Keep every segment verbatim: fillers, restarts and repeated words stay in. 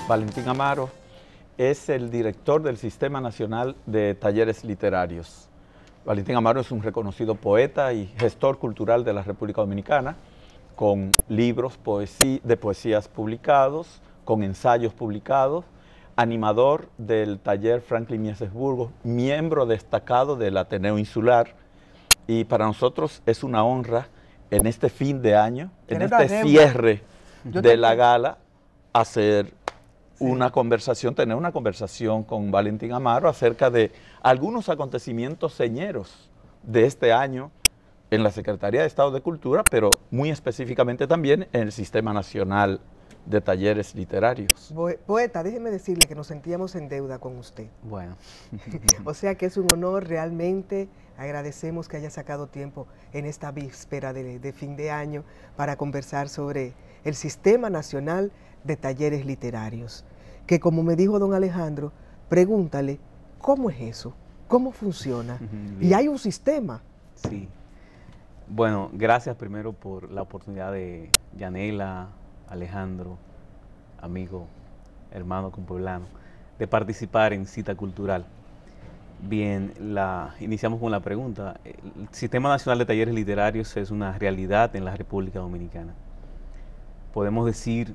Valentín Amaro es el director del Sistema Nacional de Talleres Literarios. Valentín Amaro es un reconocido poeta y gestor cultural de la República Dominicana, con libros poesía, de poesías publicados, con ensayos publicados, animador del taller Franklin Mieses Burgos, miembro destacado del Ateneo Insular, y para nosotros es una honra en este fin de año, en este cierre de la gala, hacer sí. una conversación, tener una conversación con Valentín Amaro acerca de algunos acontecimientos señeros de este año en la Secretaría de Estado de Cultura, pero muy específicamente también en el Sistema Nacional de Talleres Literarios. Poeta, déjeme decirle que nos sentíamos en deuda con usted. Bueno. O sea que es un honor, realmente agradecemos que haya sacado tiempo en esta víspera de, de fin de año para conversar sobre el Sistema Nacional de Talleres Literarios, que como me dijo don Alejandro, pregúntale, ¿cómo es eso? ¿Cómo funciona? Y hay un sistema. Sí. Bueno, gracias primero por la oportunidad de Yanela, Alejandro, amigo, hermano compueblano, de participar en Cita Cultural. Bien, la, iniciamos con la pregunta. El Sistema Nacional de Talleres Literarios es una realidad en la República Dominicana. Podemos decir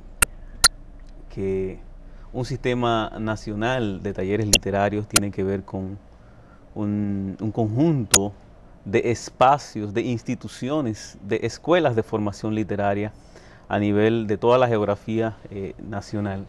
que un sistema nacional de talleres literarios tiene que ver con un, un conjunto de espacios, de instituciones, de escuelas de formación literaria a nivel de toda la geografía eh, nacional,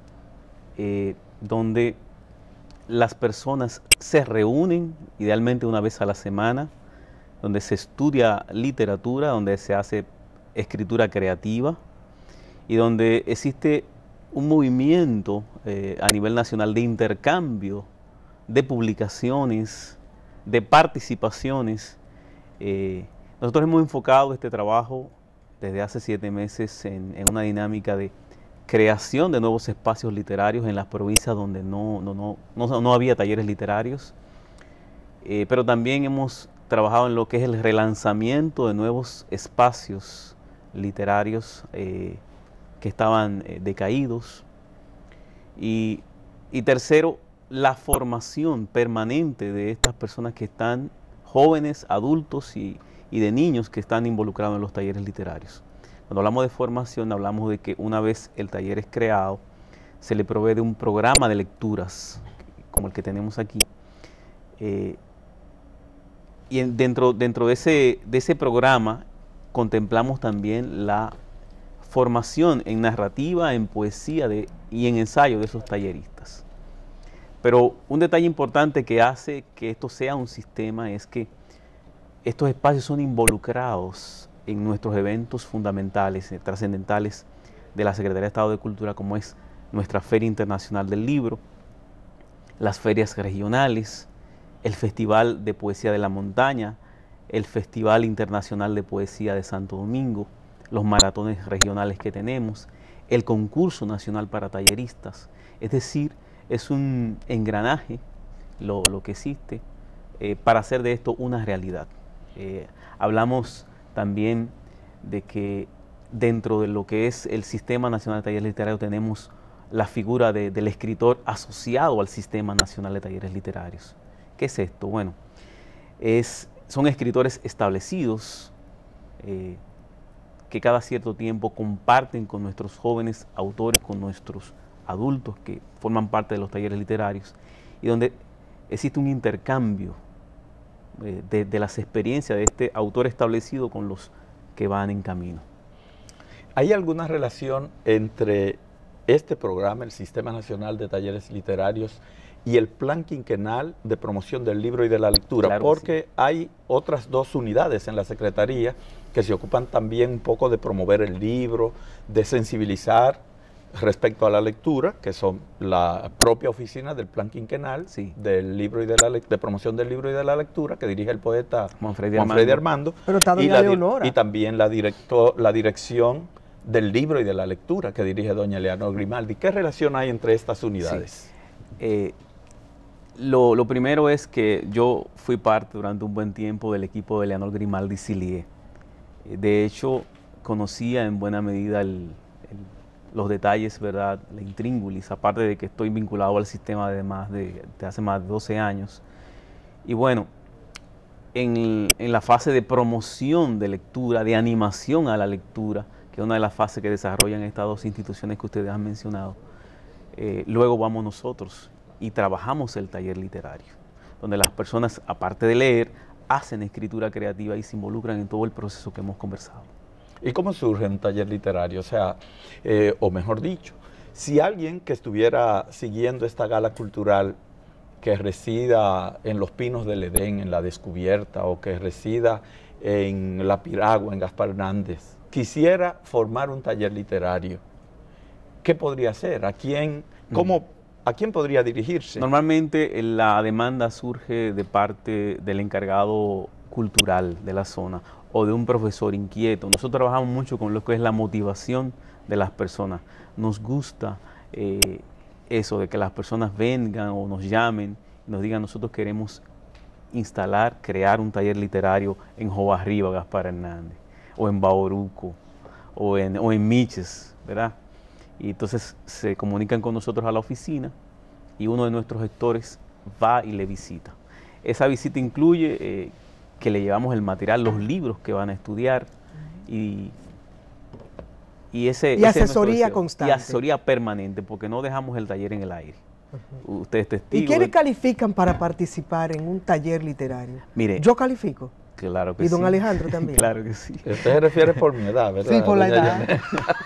eh, donde las personas se reúnen idealmente una vez a la semana, donde se estudia literatura, donde se hace escritura creativa y donde existe un movimiento eh, a nivel nacional de intercambio de publicaciones, de participaciones. Eh, nosotros hemos enfocado este trabajo desde hace siete meses en, en una dinámica de creación de nuevos espacios literarios en las provincias donde no, no, no, no, no había talleres literarios, eh, pero también hemos trabajado en lo que es el relanzamiento de nuevos espacios literarios eh, que estaban eh, decaídos. Y, y tercero, la formación permanente de estas personas que están jóvenes, adultos y, y de niños que están involucrados en los talleres literarios. Cuando hablamos de formación, hablamos de que una vez el taller es creado, se le provee de un programa de lecturas, como el que tenemos aquí. Eh, y en, dentro, dentro de, ese, de ese programa contemplamos también la formación en narrativa, en poesía de, y en ensayo de esos talleristas. Pero un detalle importante que hace que esto sea un sistema es que estos espacios son involucrados en nuestros eventos fundamentales, eh, trascendentales de la Secretaría de Estado de Cultura, como es nuestra Feria Internacional del Libro, las ferias regionales, el Festival de Poesía de la Montaña, el Festival Internacional de Poesía de Santo Domingo, los maratones regionales que tenemos, el Concurso Nacional para Talleristas. Es decir, es un engranaje lo, lo que existe eh, para hacer de esto una realidad. Eh, hablamos también de que dentro de lo que es el Sistema Nacional de Talleres Literarios tenemos la figura de, del escritor asociado al Sistema Nacional de Talleres Literarios. ¿Qué es esto? Bueno, es, son escritores establecidos eh, que cada cierto tiempo comparten con nuestros jóvenes autores, con nuestros adultos que forman parte de los talleres literarios, y donde existe un intercambio eh, de, de las experiencias de este autor establecido con los que van en camino. ¿Hay alguna relación entre este programa, el Sistema Nacional de Talleres Literarios, y el Plan Quinquenal de Promoción del Libro y de la Lectura? Claro, porque sí. Hay otras dos unidades en la Secretaría que se ocupan también un poco de promover el libro, de sensibilizar respecto a la lectura, que son la propia oficina del Plan Quinquenal, sí. del libro y de, la, de promoción del libro y de la lectura, que dirige el poeta Manfredi Armando, Armando. Pero está y, doña la, Leonora. y también la, directo, la dirección del libro y de la lectura, que dirige doña Leonor Grimaldi. ¿Qué relación hay entre estas unidades? Sí. Eh, lo, lo primero es que yo fui parte durante un buen tiempo del equipo de Leonor Grimaldi Silie. De hecho, conocía en buena medida el, el los detalles, ¿verdad? La intríngulis, aparte de que estoy vinculado al sistema de, más de, de hace más de doce años. Y bueno, en, en la fase de promoción de lectura, de animación a la lectura, que es una de las fases que desarrollan estas dos instituciones que ustedes han mencionado, eh, luego vamos nosotros y trabajamos el taller literario, donde las personas, aparte de leer, hacen escritura creativa y se involucran en todo el proceso que hemos conversado. ¿Y cómo surge un taller literario? O sea, eh, o mejor dicho, si alguien que estuviera siguiendo esta gala cultural, que resida en Los Pinos del Edén, en La Descubierta, o que resida en La Piragua, en Gaspar Hernández, quisiera formar un taller literario, ¿qué podría hacer? ¿A quién, cómo, ¿A quién podría dirigirse? Normalmente la demanda surge de parte del encargado cultural de la zona o de un profesor inquieto. Nosotros trabajamos mucho con lo que es la motivación de las personas. Nos gusta eh, eso de que las personas vengan o nos llamen y nos digan: nosotros queremos instalar, crear un taller literario en Jobarriba, Gaspar Hernández, o en Bauruco, o en, o en Miches, ¿verdad? Y entonces se comunican con nosotros a la oficina y uno de nuestros gestores va y le visita. Esa visita incluye eh, que le llevamos el material, los libros que van a estudiar y, y, ese, y ese asesoría constante. Y asesoría permanente, porque no dejamos el taller en el aire. Uh-huh. Ustedes testigos. ¿Y quiénes de... califican para participar en un taller literario? Mire, yo califico. Claro que y don sí. Alejandro también. Claro que sí. Usted se refiere por mi edad, ¿verdad? Sí, por la edad.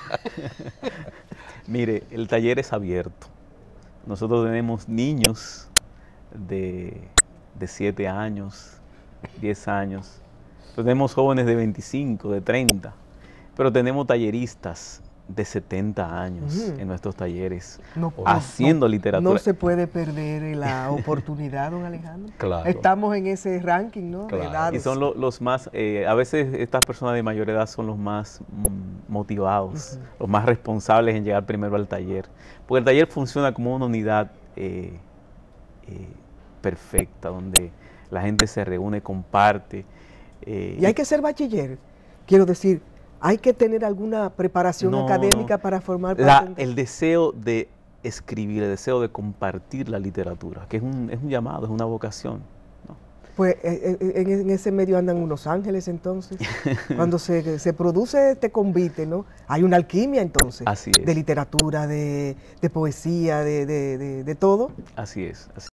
Mire, el taller es abierto. Nosotros tenemos niños de, de siete años, diez años. Pero tenemos jóvenes de veinticinco, de treinta. Pero tenemos talleristas de setenta años uh-huh. en nuestros talleres, no, haciendo no, literatura. No se puede perder la oportunidad, don Alejandro. Claro. Estamos en ese ranking, ¿no? Claro. De edades. Y son lo, los más, eh, a veces estas personas de mayor edad son los más mm, motivados, uh-huh. los más responsables en llegar primero al taller. Porque el taller funciona como una unidad eh, eh, perfecta, donde la gente se reúne, comparte. Eh, y hay que ser bachiller, quiero decir. ¿Hay que tener alguna preparación no, académica no. para formar parte la, de... El deseo de escribir, el deseo de compartir la literatura, que es un, es un llamado, es una vocación, ¿no? Pues en, en ese medio andan unos ángeles entonces. Cuando se, se produce este convite, ¿no? Hay una alquimia entonces. Así es. De literatura, de, de poesía, de, de, de, de todo. Así es. Así